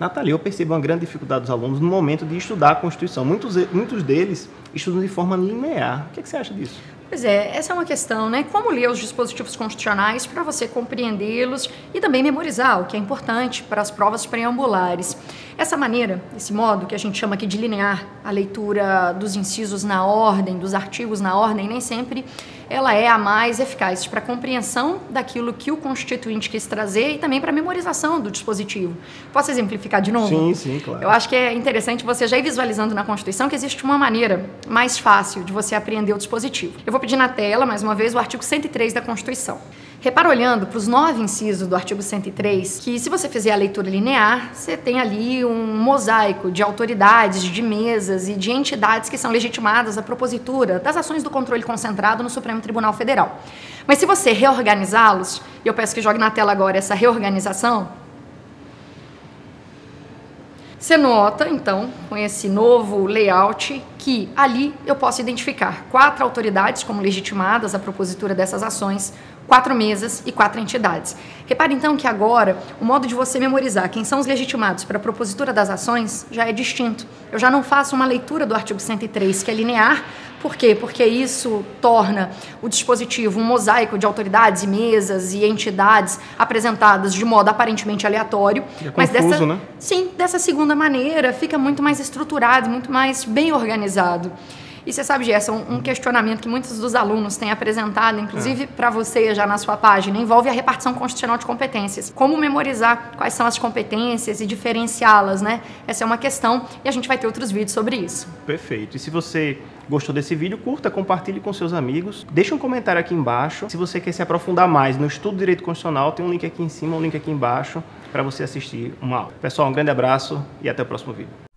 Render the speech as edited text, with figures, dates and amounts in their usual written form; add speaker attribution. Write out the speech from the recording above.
Speaker 1: Nathalie, eu percebo uma grande dificuldade dos alunos no momento de estudar a Constituição. Muitos deles estudam de forma linear. O que você acha disso?
Speaker 2: Pois é, essa é uma questão, né? Como ler os dispositivos constitucionais para você compreendê-los e também memorizar, o que é importante para as provas preambulares. Essa maneira, esse modo que a gente chama aqui de linear, a leitura dos incisos na ordem, dos artigos na ordem, nem sempre ela é a mais eficaz para a compreensão daquilo que o constituinte quis trazer e também para a memorização do dispositivo. Posso exemplificar de novo?
Speaker 1: Sim, claro.
Speaker 2: Eu acho que é interessante você já ir visualizando na Constituição que existe uma maneira mais fácil de você aprender o dispositivo. Eu vou pedir na tela, mais uma vez, o artigo 103 da Constituição. Repara olhando para os 9 incisos do artigo 103, que se você fizer a leitura linear, você tem ali um mosaico de autoridades, de mesas e de entidades que são legitimadas à propositura das ações do controle concentrado no Supremo Tribunal Federal. Mas se você reorganizá-los, e eu peço que jogue na tela agora essa reorganização, você nota, então, com esse novo layout, que ali eu posso identificar 4 autoridades como legitimadas à propositura dessas ações, 4 mesas e 4 entidades. Repare, então, que agora o modo de você memorizar quem são os legitimados para a propositura das ações já é distinto. Eu já não faço uma leitura do artigo 103, que é linear. Por quê? Porque isso torna o dispositivo um mosaico de autoridades e mesas e entidades apresentadas de modo aparentemente aleatório.
Speaker 1: É confuso, né?
Speaker 2: Sim, dessa segunda maneira fica muito mais estruturado, muito mais bem organizado. E você sabe, Gerson, um questionamento que muitos dos alunos têm apresentado, inclusive para você já na sua página, envolve a repartição constitucional de competências. Como memorizar quais são as competências e diferenciá-las, né? Essa é uma questão e a gente vai ter outros vídeos sobre isso.
Speaker 1: Perfeito. E se você gostou desse vídeo, curta, compartilhe com seus amigos. Deixa um comentário aqui embaixo. Se você quer se aprofundar mais no estudo do direito constitucional, tem um link aqui em cima, um link aqui embaixo para você assistir uma aula. Pessoal, um grande abraço e até o próximo vídeo.